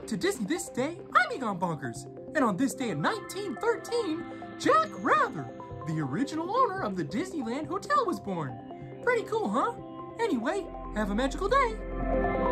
To Disney This Day, I'm Egon Bonkers. And on this day in 1913, Jack Rather, the original owner of the Disneyland Hotel, was born. Pretty cool, huh? Anyway, have a magical day.